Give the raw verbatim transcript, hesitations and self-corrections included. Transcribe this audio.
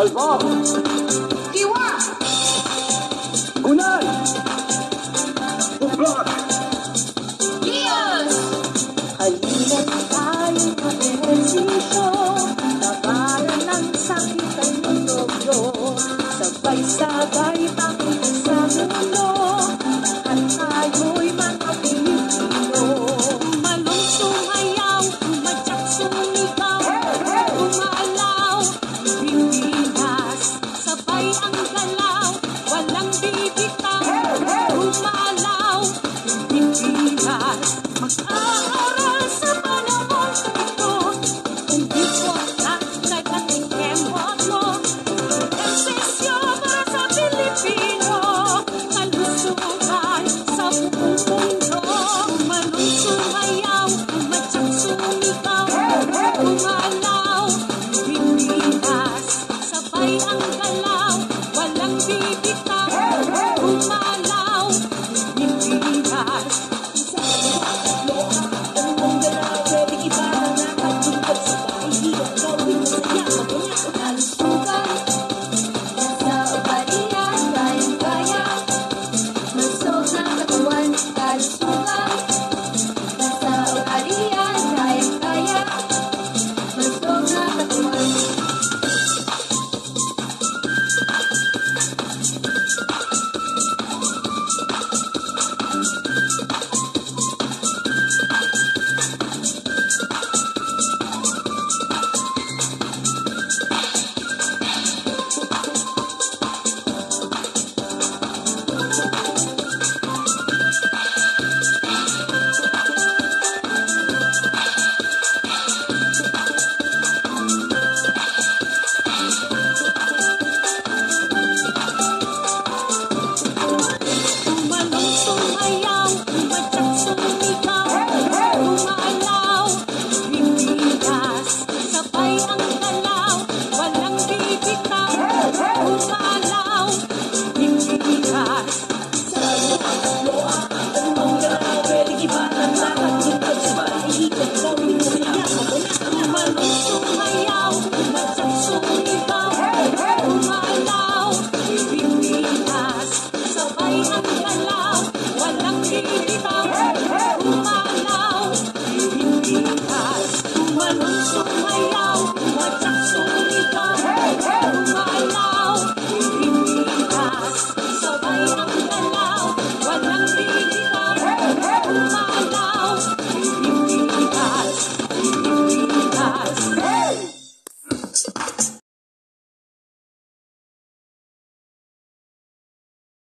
Salva! Iwa! Unan! Buklot! Leos! Halina't tayong mag-ehersisyo, labanan ng sakit at mundo, sabay-sabay takot sa mundo, at tayo'y mga Pilipino. Umalong sumayaw, umadyak sumigaw, umalaw, Pilipinas, sabay ang galaw, walang bibitaw, umalaw, Pilipinas, mag-aaral sa panahon ito, hindi ko at nag-ating kemot mo, sesyo para sa Pilipino, kalusugan sa buong mundo. Umalong sumayaw, umadyak sumigaw, umalaw, Pilipinas, sabay ang galaw, walang bibitaw, umalaw, Pilipinas. Umalong sumayaw, umadyak sumigaw, umalaw, Pilipinas, sabay ang galaw, walang bibitaw, umalaw, Pilipinas. Umalong sumayaw, umadyak sumigaw, umalaw, Pilipinas, sabay ang galaw, walang bibitaw, umalaw, Pilipinas. Umalong sumayaw, umadyak sumigaw, umalaw, Pilipinas, sabay ang galaw, walang bibitaw, umalaw.